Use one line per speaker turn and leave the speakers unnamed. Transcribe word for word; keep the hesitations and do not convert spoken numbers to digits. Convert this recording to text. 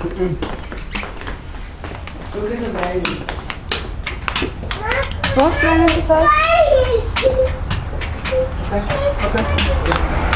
응. 여기서 말리.
What's wrong with the bus?
Okay, okay.